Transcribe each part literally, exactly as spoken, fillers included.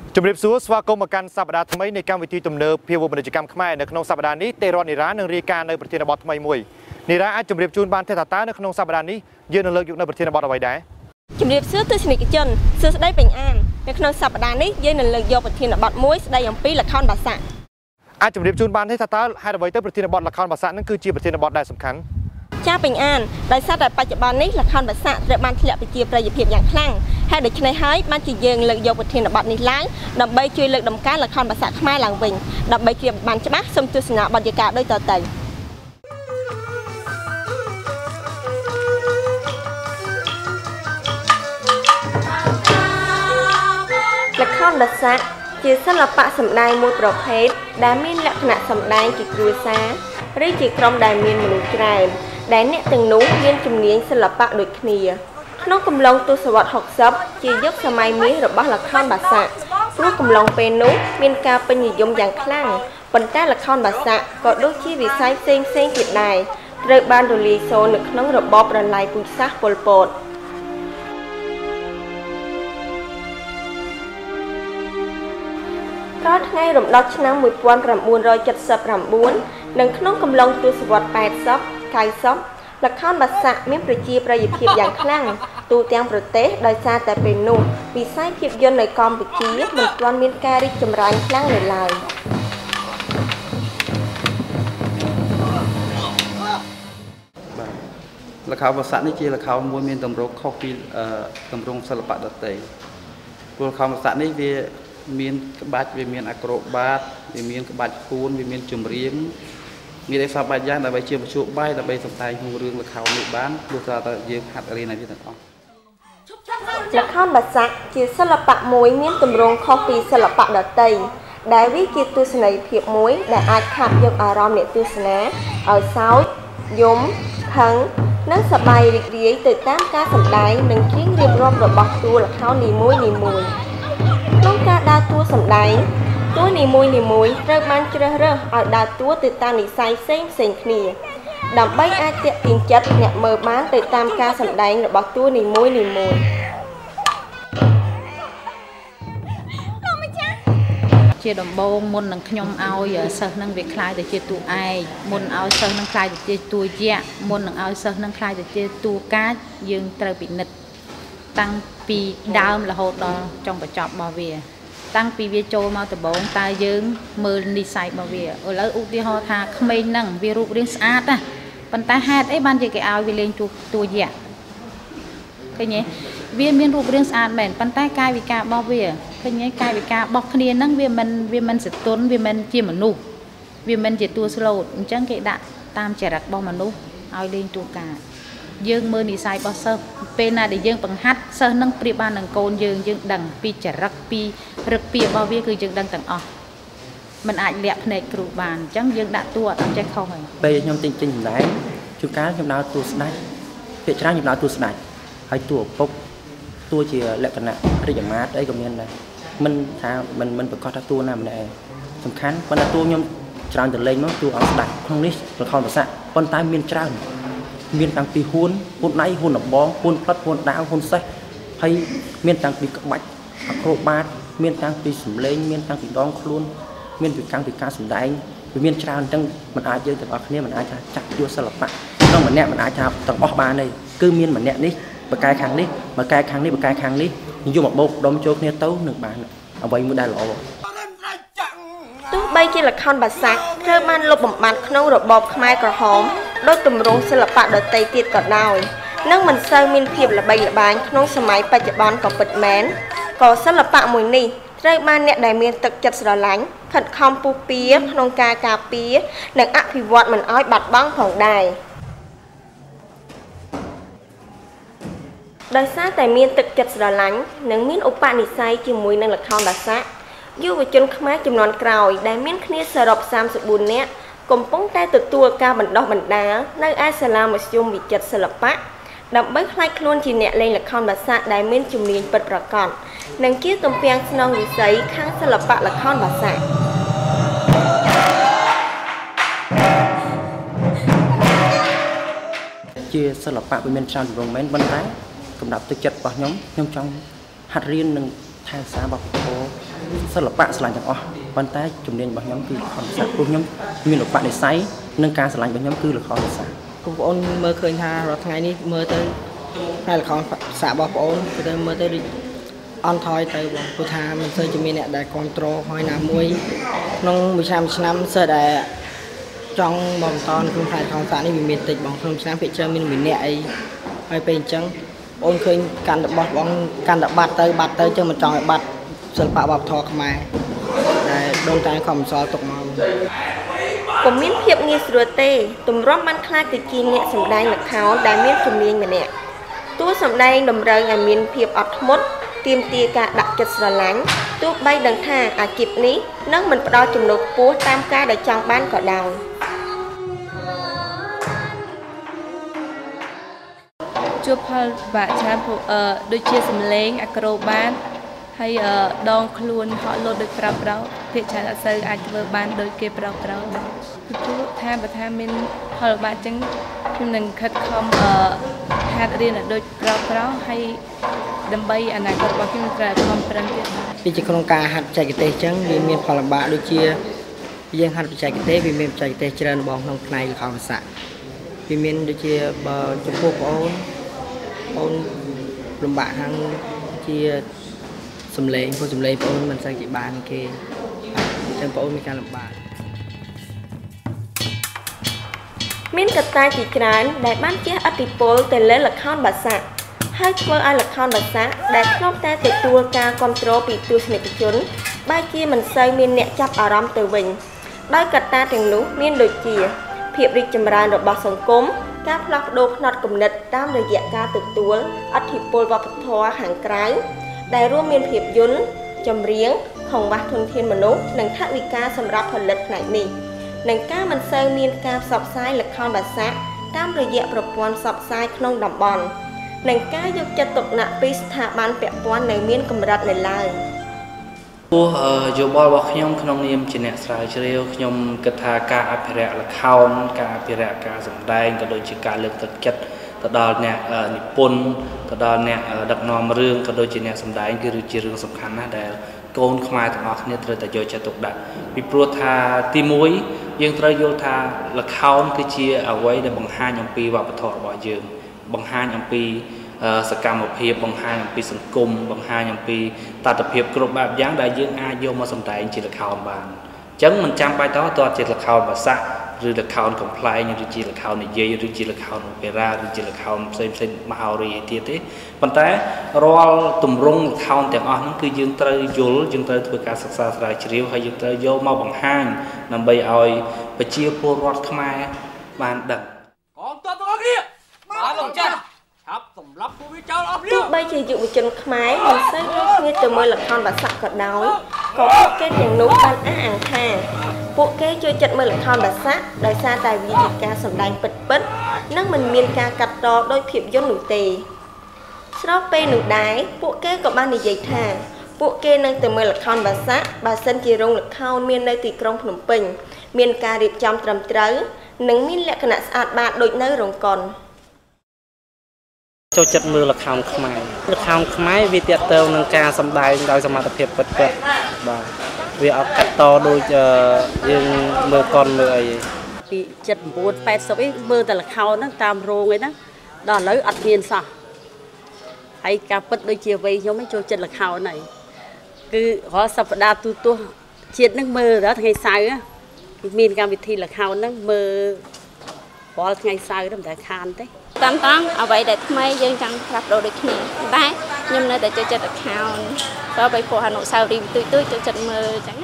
จุดเรียบสู้สวากรมการสัปดาห์ทำไมในการวิธีตุ่มเนื้อเพียวบรรจุกรรมขมายในขนมสัปดาห์นี้เตรอนในร้านหนึ่งรีการในประเทศบอลทำไมมวยในร้านจุดเรียบจูนบานเทตาตาในขนมสัปดาห์นี้ยืนเลิกอยู่ในประเทศบอลเอาไว้ได้จุดเรียบซื้อตัวสนิทจนซื้อได้เป็นอ่านในขนมสัปดาห์นี้ยืนเลิกอยู่ประเทศบอลมวยได้อย่างปีละครภาษาอาจุดเรียบจูนบานเทตาตาให้เอาไว้ที่ประเทศบอลละครภาษานั่นคือจีประเทศบอลได้สำคัญจ้าเป็นอ่านได้ทราบแต่ปัจจุบันนี้ละครภาษาเริ่มมันทะเลไปจีประยุกต์เพียบอย่างคลั่งให้เด็กในไฮมันจะยืนเลิกอยู่ประเทศบอลนี้ล้างดับใบช่วยเลิกดำการละครภาษาขมายหลังวิ่งดับใบเกี่ยวบันใช่ไหมสมตุสนาบรรยากาศด้วยต่อเตยละครภาษาជាសិល្បៈសម្ដែងមួយប្រភេទដែលមានលក្ខណៈសម្ដែងជាគ្រួសារឬជាក្រុមដែលមានមនុស្សច្រើនដែលអ្នកទាំងនោះមានជំនាញសិល្បៈដូចគ្នាក្នុងកំឡុងទសវត្សរ៍ ហុកសិប ជាយុគសម័យមាសរបស់ល្ខោនបាសាក់ព្រោះកំឡុងពេលនោះមានការពេញនិយមយ៉ាងខ្លាំងប៉ុន្តែល្ខោនបាសាក់ក៏ដូចជាវិស័យផ្សេងៗទៀតដែរត្រូវបានរលាយសូន្យនៅក្នុងរបបប្រល័យពូជសាសន៍ប៉ុលពតក្រោយថ្ងៃរំដោះឆ្នាំmột nghìn chín trăm七十chínនិងក្នុងកំឡុងទសវត្សរ៍แปดสิบ เก้าสิบល្ខោនបាសាក់មានប្រជាប្រិយភាពយ៉ាងខ្លាំងទូទាំងប្រទេសដោយសារតែពេលនោះវិស័យភាពយន្តនៅកម្ពុជាមិនទាន់មានការរីកចម្រើនខ្លាំងនៅឡើយល្ខោនបាសាក់នេះជាល្ខោនមួយមានទម្រង់ខុសពីទម្រង់សិល្បៈដទៃព្រោះល្ខោនបាសាក់នេះវាមានក្បាច់វាមានអាក្រូបាតវាមានក្បាច់ពួនវាមានចម្រៀងមានតែសពបែបយ៉ាងដើម្បីជាមធ្យោបាយដើម្បីសម្ដែងក្នុងរឿងល្ខោននេះបានព្រោះថាយើងហាត់រៀនឲ្យវាទាំងអស់ល្ខោនបាសាក់ជាសិល្បៈមួយមានទម្រង់ខុសពីសិល្បៈដទៃដែលវាជាទស្សនីយភាពមួយដែលអាចខាប់យកអារម្មណ៍អ្នកទស្សនាឲ្យសោកយំខឹងនិងសប្បាយរីករាយទៅតាមការសម្ដែងនិងច្រៀងរៀបរាប់របស់តួល្ខោននីមួយៗក្នុងការដើរតួសម្ដែងតួនីមួយៗត្រូវបានជ្រើសរើសឲ្យដើរតួទៅតាមនិស្ស័យផ្សេងផ្សេងគ្នាដើម្បីអាចទាក់ទាញចិត្តអ្នកមើលបានទៅតាមការសម្ដែងរបស់តួនីមួយៗជាដំបូងមុននឹងខ្ញុំឲ្យសិស្សនឹងវាខ្លាយទៅជាតួឯកមុនឲ្យសិស្សនឹងខ្លាយទៅជាតួយក្សមុននឹងឲ្យសិស្សនឹងខ្លាយទៅជាតួកាចយើងត្រូវពិនិត្យតាំងពីដើមរហូតដល់ចុងបញ្ចប់របស់វាតាំងពីវាចូលមកដំបូងតើយើងមើលនិស្ស័យរបស់វាឥឡូវឧទាហរណ៍ថាក្មេងហ្នឹងវារូបរាងស្អាតណាប៉ុន្តែហេតុអីបានជាគេឲ្យវាលេងតួតួយក្សឃើញទេវាមានរូបរាងស្អាតមែនប៉ុន្តែកាយវិការរបស់វាឃើញទេកាយវិការរបស់គ្នាហ្នឹងវាមិនវាមិនសទន់វាមិនជាមនុស្សវាមិនជាតួស្លូតអញ្ចឹងគេដាក់តាមចរិតរបស់មនុស្សឲ្យលេងតួកាយើងមើលនិស្ស័យរបស់សិស្សពេលណាដែលយើងបង្ហាត់សិស្សនឹងប្រៀបបាននឹងកូនយើងយើងដឹងពីចរិតពីរឹកពីរបស់វាគឺយើងដឹងទាំងអស់มันអាចលាក់ភ្នែកគ្រូបានអញ្ចឹងយើងដាក់តួអត់ចេះខុសហើយពេលខ្ញុំទិញទិញចម្លែកជួនកាលខ្ញុំដើរតួស្ដេចភាគច្រើនខ្ញុំដើរតួស្ដេចហើយតួឪពុកតួជាលក្ខណៈរាជអាមាត្យអីក៏មានដែរមិនថាមិនមិនប្រកាសថាតួណាម្នាក់ឯងសំខាន់ប៉ុន្តែតួខ្ញុំច្រើនទៅលេងមកតួអង្គស្ដេចក្នុងនេះល្ខោនបាសាក់ប៉ុន្តែមានច្រើនមានតាំងពីហ៊ួនហ៊ុនដៃហ៊ុនដបងហ៊ុនផ្លិតហ៊ុនដាវហ៊ុនសេះហើយមានតាំងពីក្បាច់អាក្រូបាតមានតាំងពីសម្លេងមានតាំងពីដងខ្លួនមានពីតាំងពីការសម្ដែងវាមានច្រើនអញ្ចឹងមិនអាចយើងទាំងអស់គ្នាមិនអាចថាចាក់យកសិល្បៈក្នុងម្នាក់មិនអាចថាទាំងអស់បានទេគឺមានម្នាក់នេះបកកែខាងនេះបកកែខាងនេះបកកែខាងនេះយកមកបោកដុំចូលគ្នាទៅនឹងបានអ្វីមួយដែលល្អទោះបីជាល្ខោនបាសាក់ត្រូវបានលុបបំបាត់ក្នុងរបបខ្មែរក្រហមដោយទម្រង់សិល្បៈដទៃទៀតក៏ដោយនិងមិនសូវមានភាពល្បីល្បាញក្នុងសម័យបច្ចុប្បន្នក៏ពិតមែនក៏សិល្បៈមួយនេះត្រូវបានអ្នកដែលមានទឹកចិត្តស្រឡាញ់ខិតខំពុះពៀក្នុងការការពារនិងអភិវឌ្ឍមិនឲ្យបាត់បង់ផងដែរដោយសារតែមានទឹកចិត្តស្រឡាញ់និងមានឧបនិស្ស័យជាមួយនឹងល្ខោនបាសាក់យុវជនខ្មែរចំនួនក្រោយដែលមានគ្នាសរុបសាមសិបបួននាក់កំពុងតែទទួលការបណ្ដុះបណ្ដាលនៅឯសាលាមធ្យមវិចិត្រសិល្បៈដើម្បីក្លាយខ្លួនជាអ្នកលេងល្ខោនបាសាក់ដែលមានជំនាញពិតប្រាកដនិងជាទំពាំងស្នងវិស័យខាងសិល្បៈល្ខោនបាសាក់ជាសិល្បៈវាមានច្រើនទម្រង់មែនប៉ុន្តែសម្រាប់ទឹកចិត្តរបស់ខ្ញុំខ្ញុំចង់ហាត់រៀននិងថែរក្សាវប្បធម៌សិល្បៈស្រឡាញ់ទាំងអស់ប៉ុន្តែជំនាញរបស់ខ្ញុំគឺល្ខោនភាសាព្រោះខ្ញុំមានឧបនិស្ស័យនិងការស្រឡាញ់របស់ខ្ញុំគឺល្ខោនភាសាបងប្អូនមើលឃើញថារាល់ថ្ងៃនេះមើលទៅផ្នែកល្ខោនភាសារបស់បងប្អូនគឺទៅមើលទៅអន់ថយទៅបងព្រោះថាមិនសូវជាមានអ្នកដែលគ្រប់គ្រងហើយណាមួយក្នុងមួយឆ្នាំមួយឆ្នាំសិស្សដែលចង់មកបន្តក្នុងផ្នែកល្ខោនភាសានេះវាមានតិចបងក្នុងឆ្នាំភាគច្រើនមានម្នាក់អីហើយពេលអញ្ចឹងបងឃើញកាន់របស់បងកាន់តែបាត់ទៅបាត់ទៅចឹងមិនចង់ឲ្យបាត់សិល្បៈវប្បធម៌ខ្មែរដែលដូនតាខំបន្សល់ទុកមកពុំមានភាពងាយស្រួលទេទម្រាំបានខ្លាចទៅជាអ្នកសម្ដែងល្ខោនដែលមានជំនាញម្នាក់តួសម្ដែងតម្រូវឲ្យមានភាពអត់ធ្មត់ទាមទារការដាក់ចិត្តស្រឡាញ់ទោះបីដឹងថាអាជីពនេះនឹងមិនផ្ដល់ចំណូលខ្ពស់តាមការដែលចង់បានក៏ដោយជួបផលបាក់ច្រើនអឺដូចជាសំឡេងអាក្រូបាតហើយដងខ្លួនហក់លោតដូចប្រោប្រោភាគច្រើនអត់សូវអាចធ្វើបានដូចគេប្រោប្រោពីព្រោះថាបើថាមានផលបាក់ចឹងខ្ញុំនឹងខិតខំអឺហាត់រៀនឲ្យដូចប្រោប្រោហើយដើម្បីអនាគតរបស់ខ្ញុំត្រូវខំប្រឹងទៀតពីក្នុងការហាត់បច្ចេកទេសចឹងវាមានផលលំបាកដូចជាយើងហាត់បច្ចេកទេសវាមានបច្ចេកទេសច្រើនបងក្នុងផ្នែកល្ខោនភាសាវាមានដូចជាបើចំពោះបងអូនអូនលំបាកខាងជាសំឡេងព្រោះសំឡេងបងអូនមិនសូវជាបានគេអញ្ចឹងបងអូនមានការលំបាកមានកត្តាជាច្រើនដែលបានជះឥទ្ធិពលទៅលើល្ខោនបាសាក់ហើយធ្វើឲ្យល្ខោនបាសាក់ដែលធ្លាប់តែទទួលការគ្រប់គ្រងពីទស្សនិកជនបែរជាមិនសូវមានអ្នកចាប់អារម្មណ៍ទៅវិញដោយកត្តាទាំងនោះមានដូចជាភាពរីកចម្រើនរបស់សង្គមការផ្លាស់ប្ដូរផ្នត់គំនិតតាមរយៈការទទួលឥទ្ធិពលវប្បធម៌ខាងក្រៅដែលរួមមានភាពយន្តចម្រៀងខង្វាស់ធនធានមនុស្សនិងថវិកាសម្រាប់ផលិតផ្នែកនេះ និងការមិនសូវមានការផ្សព្វផ្សាយល្ខោនបាសាក់តាមរយៈប្រព័ន្ធផ្សព្វផ្សាយក្នុងតំបន់និងការយកចិត្តទុកដាក់ពីស្ថាប័នពាក់ព័ន្ធនៅមានកម្រិតនៅឡើយពោះយោបល់របស់ខ្ញុំក្នុងនាមជាអ្នកស្រាវជ្រាវខ្ញុំគិតថាការអភិរក្សល្ខោនការអភិរក្សការសម្ដែងក៏ដូចជាការលើកទឹកចិត្តទៅដល់អ្នកនិពន្ធទៅដល់អ្នកដឹកនាំរឿងក៏ដូចជាអ្នកសម្ដែងគឺជារឿងសំខាន់ណាស់ដែលកូនខ្មែរទាំងអស់គ្នាត្រូវតែយកចិត្តទុកដាក់ពីព្រោះថាទីមួយ យើងត្រូវយល់ថាល្ខោនគឺជាអ្វីដែលបង្ហាញអំពីវប្បធម៌របស់យើងបង្ហាញអំពីសកម្មភាពបង្ហាញអំពីសង្គមបង្ហាញអំពីតថភាពគ្រប់បែបយ៉ាងដែលយើងអាចយកមកសម្ដែងជាល្ខោនបានអញ្ចឹងមិនចាំបាច់តតជាល្ខោនភាសាឬល្ខោនកំ pl ែង ឬជាល្ខោននិយាយឬជាល្ខោនអូប៉េរ៉ាឬជាល្ខោនផ្សេងផ្សេងមហោរីអីទៀតទេប៉ុន្តែរាល់ទម្រង់ល្ខោនទាំងអស់ហ្នឹងគឺយើងត្រូវយល់យើងត្រូវធ្វើការសិក្សាស្រាវជ្រាវហើយយើងត្រូវយកមកបង្ហាញដើម្បីឲ្យប្រជាពលរដ្ឋខ្មែរបានដឹងកងទ័ពទាំងអស់គ្នាបានលោកចាស់ឆាប់សម្លាប់ពួកវាចោលអស់គ្នាទោះបីជាយុវជនខ្មែរមិនសូវយកគ្នាទៅមើលល្ខោនបាសាក់ក៏ដោយក៏ពួកគេទាំងនោះបានអះអាងថាពួកគេចូលចិត្តមើលល្ខោនបាសាក់ដោយសារតែវាជាការសម្ដែងពិតៗនិងមិនមានការកាត់តដោយភាពយន្តនោះទេស្របពេលនោះដែរពួកគេក៏បាននិយាយថាពួកគេនឹងទៅមើលល្ខោនបាសាក់បើសិនជារោងល្ខោនមាននៅទីក្រុងភ្នំពេញមានការរៀបចំត្រឹមត្រូវនិងមានលក្ខណៈស្អាតបាតដូចនៅរោងកុនចូលចិត្តមើលល្ខោនខ្មែរល្ខោនខ្មែរវាទាក់ទងនឹងការសម្ដែងដោយសមត្ថភាពពិតៗបាទវាអត់កាត់តដូចយើងមើលកុនមើលអីពីเจ็ดสิบแปด แปดสิบ អីមើលតែល្ខោនហ្នឹងតាមរោងអីហ្នឹងដល់ឥឡូវអត់មានសោះហើយការពិតដូចជាវ័យខ្ញុំចូលចិត្តល្ខោនហើយគឺរាល់សប្តាហ៍ទូទាស់ជាតិហ្នឹងមើលដល់ថ្ងៃសៅរ៍មានកម្មវិធីល្ខោនហ្នឹងមើលរាល់ថ្ងៃសៅរ៍មិនដែលខានទេតាមតង់អ្វីដែលថ្មីយើងចង់ផ្លាស់ប្ដូរដូចគ្នាតែខ្ញុំនៅតែចូលចិត្តល្ខោនបើបីពោះអនុស្សាវរីយ៍ទូចទូចចូលចិត្តមើលអញ្ចឹង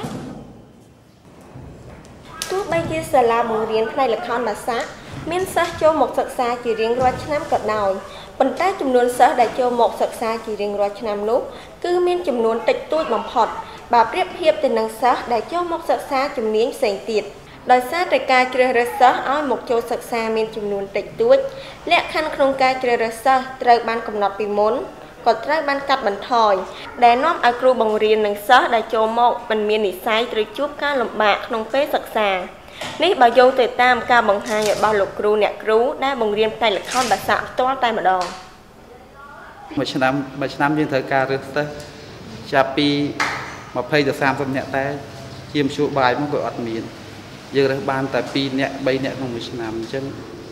ទោះបីជាសាលាបង្រៀនផ្នែកល្ខោនបាសាក់មានសិស្សចូលមកសិក្សាជារៀងរាល់ឆ្នាំក៏ដោយប៉ុន្តែចំនួនសិស្សដែលចូលមកសិក្សាជារៀងរាល់ឆ្នាំនោះគឺមានចំនួនតិចតួចបំផុតបើប្រៀបធៀបទៅនឹងសិស្សដែលចូលមកសិក្សាជំនាញផ្សេងទៀត ដោយសារតែការជ្រើសរើសសិស្សឲ្យមកចូលសិក្សាមានចំនួនតិចតួចលក្ខខណ្ឌក្នុងការជ្រើសរើសសិស្សត្រូវបានកំណត់ពីមុនក៏ត្រូវបានកាត់បន្ថយដែលនាំឲ្យគ្រូបង្រៀននិងសិស្សដែលចូលមកមិនមាននិស្ស័យត្រូវជួបការលំបាកក្នុងពេលសិក្សានេះបើយោងទៅតាមការបង្ហាញរបស់លោកគ្រូអ្នកគ្រូដែលបង្រៀនផ្នែកល្ខោនបាសាក់ផ្ទាល់តែម្ដងមួយឆ្នាំមួយឆ្នាំយើងត្រូវការរើសសិស្សចាប់ពី mà phê từ sam xong nhẹ té chiêm chua bài nó gọi ọt miền giờ đây ban tại pi nhẹ bay nhẹ không bị nằm chân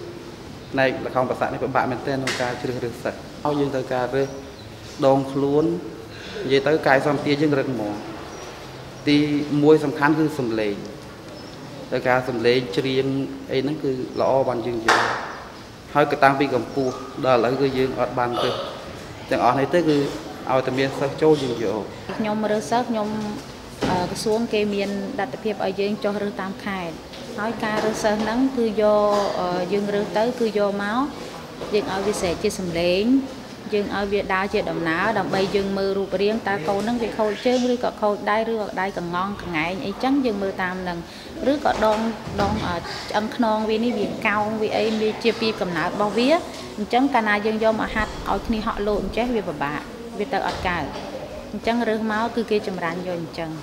này là không bác xã này bạn mình tên ông ca chưa được sạch ao dương tới ca rồi đòn luôn về tới cài xong tia dương rừng mỏ thì môi sầm khán cứ sầm lệ tới ca sầm lệ riêng ấy nó cứ lo bàn dương dương hơi cái tăng pi cầm pu đó là cứ dương ọt bàn từ chẳng ọt này tới cứ ao tầm miền sắc châu dương dương nhom rơ sắc nhom cái xuống cái miền đặt tập hiệp ở dương cho rơ tam khai nói ca rơ sơ nắng cứ do dương rơ tới cứ do máu dương ở việt sẽ chia sầm lệnh dương ở việt đa chia đầm ná đầm bay dương mưa rụp riêng ta câu nắng việc khâu chơi rưỡi có khâu đai rưỡi đai còn ngon còn ngại ấy trắng dương mưa tam nằng rưỡi có đòn đòn ở ăn non vì ní việc cao vì ấy vì chia pi cầm ná bao vía trắng cana dương do mà hạt ở khi họ lộn chết vì bà bà vì ta ở cả trắng rưỡi máu cứ kia chầm rán vô trắng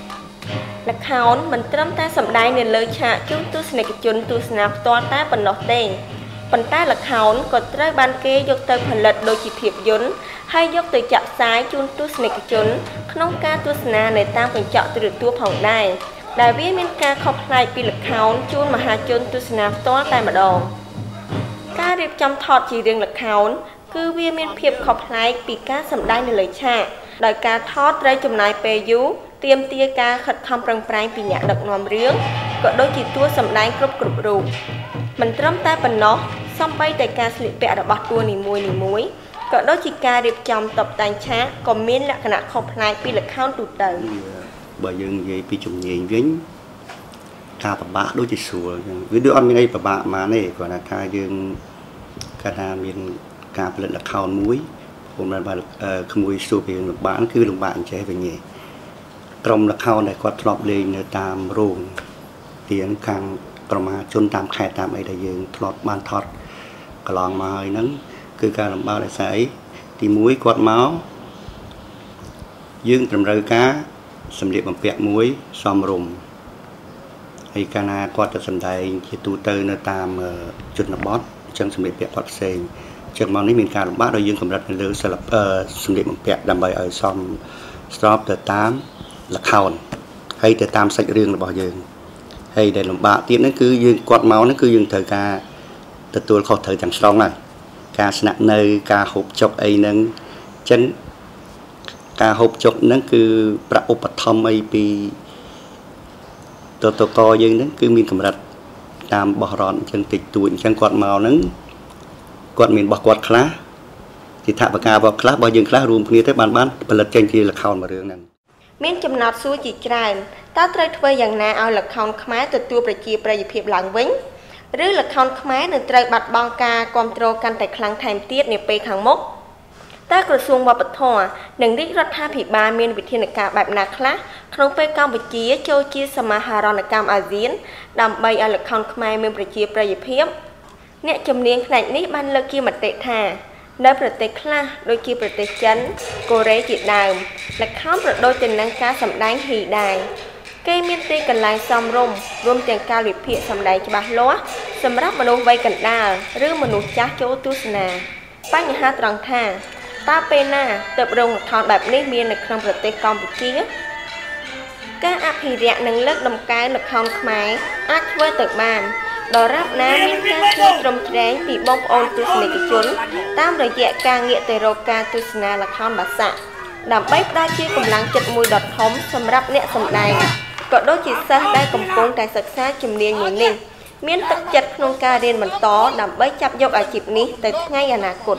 là khảo mình trâm ta sầm đai nên lời chạ chúng tôi xin cái chun tôi snap to ta bẩn nọ tên bẩn ta là khảo còn trái ban kê dọc tới phần lật đôi chỉ thiệp dốn hay dọc tới chạm trái chun tôi xin cái chun không ca tôi xin này ta phải chọn từ được tua phòng đai đại viết miền ca khóc lại vì là khảo chun mà hai chun tôi snap to tay mà đồ ca điệp trong thọt chỉ riêng là khảo cứ viết miền thiệp khóc lại vì ca sầm đai nên lời chạ đại ca thọt đây chùm này pe dú tiêm tia ca khật khăm prang prang vì nhạc độc nòm riêng có đôi chỉ tua sầm đai cướp cướp rù mình trâm ta bẩn nó xong bay tại ca slip bẹ đã bắt tua nỉ muối nỉ muối có đôi chỉ ca điệp trong tập tàn chá còn miên là khả khóc lại vì là khao tụt đời bởi dương vậy vì chủng nhện dính ca bà bạ đôi chỉ sủa với đứa ăn ngay bà bạ mà này gọi là ca dương ca na miền ca lần là khao muối hôm nay bà không muối sủa về lục bán cứ lục bạn chế về nhẹ trong là khao này có thọp lên tam ruộng tiếng càng còn mà chôn tam khai tam ấy đại dương thọp ban thọt cả làng mà hơi nắng cứ ca làm bao đại sải thì muối quạt máu dương trầm rơi cá sầm điệp bằng bẹt muối xòm rùm hay ca na quạt từ sầm đầy chỉ tu tơ nơi tam chôn là bót chân sầm điệp bẹt quạt xề chân mong ní miền ca làm bát đại dương cầm đặt lưỡi sờ lập sầm điệp bằng bẹt làm bài ở xòm stop từ tám là khảo hay từ tam sạch riêng là bỏ dương hay để làm bạ tiết nó cứ dương quạt máu nó cứ dương thời ca từ tôi khó thời chẳng xong này ca nặng nơi ca hộp chọc ấy nâng chân ca hộp chọc nó cứ bạc ốp thom ấy bị tôi tôi coi dương nó cứ mình cầm đặt tam bỏ rọn chân tịch tuổi chân quạt máu nó quạt mình bỏ quạt khá thì thả bạc ca vào khá bao dương khá rùm kia tới bàn bán bật lật trên kia là khảo mà riêng này miền chấm nọt suối chỉ tràn ta trời thuê dạng na ao là khôn khmái từ tuaประจีประยิบหลังวิ่งหรือละครขมายในไตรบัตรบางกาความโตกันแต่ครั้งไทม์เตี้ยในปีขังมกแต่กระทรวงวัฒนธรรมหนึ่งริรัฐาภิบาลมีวิธีการแบบนักละขนมไปกัมพูชีโจจีสมาหารณกรรมอาเซียนดำใบเอาละครขมายมีประจีประยิบเพียบเนี่ยจำเนียงขนาดนี้บันเลิกกีมัดเตะท่าในประเทศคลาโดยกีประเทศจันโกเรจิดาวและข้ามประโดยเป็นนังกาสำได้หีได้เกมีตีกันลายซอมร่มรวมถึงการหลีกเพียสำได้ฉบับล้อสำหรับมนุษย์ใบกันดาหรือมนุษย์จ้าโจตุสนาปัญหาตรังท่าตาเป็นหน้าเติบโตทอนแบบนี้มีในครั้งประเทศกัมพูชีการอภิเษกนังเลิกดำกายในครั้งขมายอาจช่วยตึกบ้านดอรับน้ำมีการช่วยตรมแรงปีบอมโอนตุสเนกชนตามระยะการเงียเตโรกาตุสนาละครบัสะดำใบได้ชี้กำลังจัดมวยดอดทอมสำหรับเนื้อสำได้ก็โดยจิตซะได้กำปงแต่ศึกษาจุ่มเรียนอย่างนี้เมียนตัดจัดโครงการเรียนมันต่อดำใบจับยกอาชีพนี้แต่ง่ายอนาคต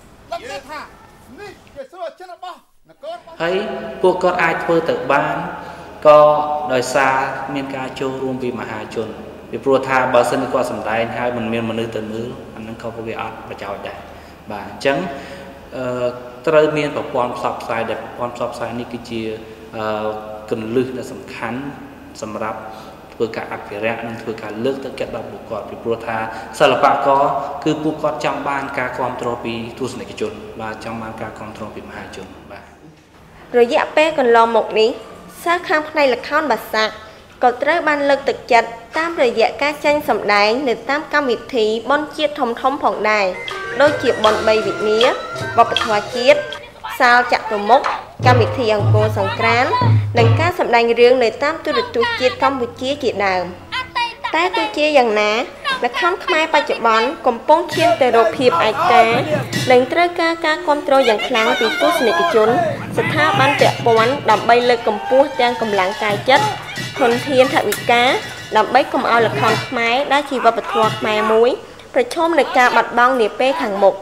ហើយពួកគាត់អាចធ្វើទៅបានក៏ដោយសារមានការចូលរួមពីមហាជនពីព្រោះថាបើសិនគាត់សម្ដែងហើយមិនមានមនុស្សទៅមើលអានឹងក៏វាអត់ប្រយោជន៍ដែរបាទអញ្ចឹងអឺត្រូវមានប្រព័ន្ធផ្សព្វផ្សាយដែលប្រព័ន្ធផ្សព្វផ្សាយនេះគឺជាអឺគន្លឹះដែលសំខាន់សម្រាប់ធ្វើការអភិរក្សនិងធ្វើការលើកទឹកចិត្តដល់ពួកគាត់ពីព្រោះថាសិល្បករគឺពួកគាត់ចង់បានការគ្រប់គ្រងពីទស្សនិកជនបាទចង់បានការគ្រប់គ្រងពីមហាជនបាទរយៈពេលកន្លងមកនេះសាខាងផ្នែកល្ខោនបាសាក៏ត្រូវបានលើកទឹកចិត្តតាមរយៈការចេញសម្ដែងនៅតាមកម្មវិធីបុណ្យជាតិធំធំផងដែរដូចជាបុណ្យបីវិញ្ញាវប្បធម៌ជាតិសាលចតុមុខកម្មវិធីអង្គរសង្ក្រាន្តនិងការសម្ដែងរឿងនៅតាមទូរទស្សន៍ជាតិកម្ពុជាជាដើមតែទោះជាយ៉ាងណាល្ខោនខ្មែរបច្ចុប្បន្នកំពុងឈានទៅរកភាពឯកានិងត្រូវការការគាំទ្រយ៉ាងខ្លាំងពីទស្សនិកជនស្ថាប័នពាក់ព័ន្ធដើម្បីលើកកម្ពស់ទាំងកម្លាំងកាយចិត្តធនធានថវិកាដើម្បីកុំឲ្យល្ខោនខ្មែរដែលជាវប្បធម៌ខ្មែរមួយប្រឈមនឹងការបាត់បង់នាពេលខាងមុខ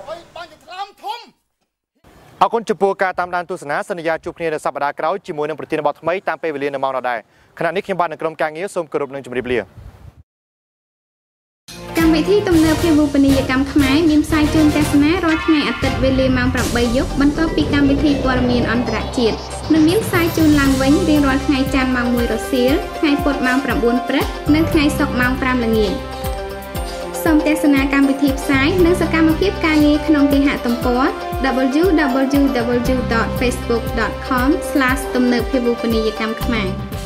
អរគុណចំពោះការតាមដានទស្សនាសន្យាជួបគ្នានៅសប្តាហ៍ក្រោយជាមួយនឹងប្រធានបទថ្មីតាមពេលវេលានៅម៉ោងដដែលខណៈនេះខ្ញុំបាទនៅក្រុមការងារសូមគោរពនឹងជម្រាបលាកម្មវិធីទំនើបភាវូបនីយកម្មខ្មែរមានផ្សាយជូនទស្សនារាល់ថ្ងៃអាទិត្យវេលាម៉ោងប្រាំបីយប់បន្ទាប់ពីកម្មវិធីព័ត៌មានអន្តរជាតិនិងមានផ្សាយជូនឡើងវិញរៀងរាល់ថ្ងៃច័ន្ទម៉ោងមួយរសៀលថ្ងៃពុធម៉ោងប្រាំបួនព្រឹកនិងថ្ងៃសុក្រម៉ោងប្រាំល្ងាចសូមទស្សនាកម្មវិធីផ្សាយនិងសកម្មភាពការងារក្នុងគេហទំព័រ double u double u double u dot facebook dot com slash ទំនើបភាវូបនីយកម្មខ្មែរ